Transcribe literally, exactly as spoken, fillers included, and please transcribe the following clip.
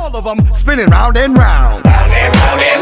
all of them spinning round and round. Round and round and